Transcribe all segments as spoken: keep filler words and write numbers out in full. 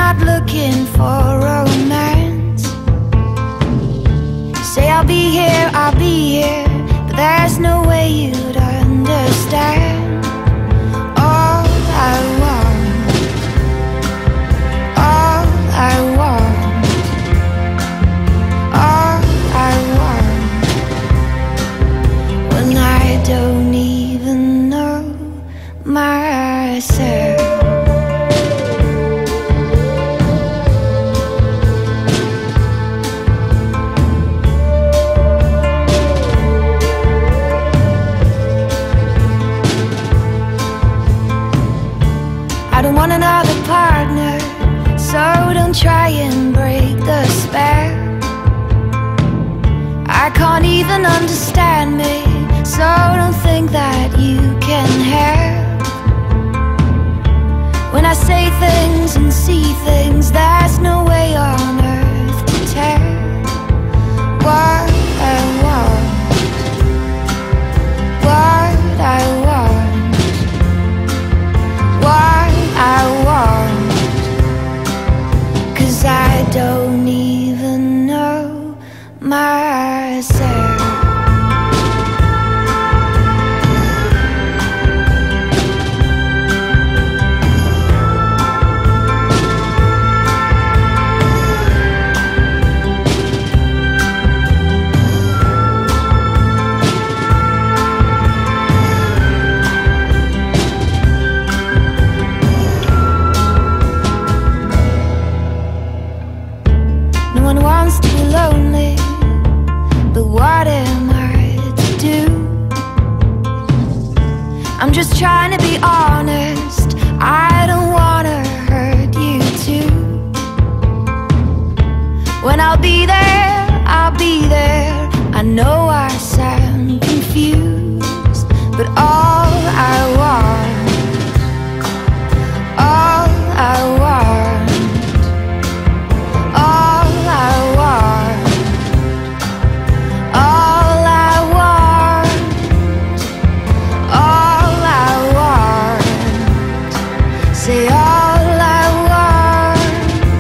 not looking for romance. Say I'll be here, I'll be here, but there's no way you'd understand. All I want, all I want, all I want, when I don't even know myself. I don't want another partner, so don't try and break the spell. I can't even understand me, so don't think that you can help. When I say things and see things, there's no way on earth to tell what I want, what I want, what I want, 'cause I don't even know myself. No one wants to be lonely, but what am I to do? I'm just trying to be honest, I don't wanna hurt you too. When I'll be there, I'll be there. I know I sound confused, but all I want, all I want, all I want, all I want, all I want, say all I want,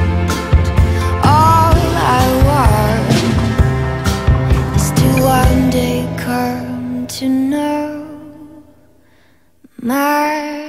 all I want is to one day come to know my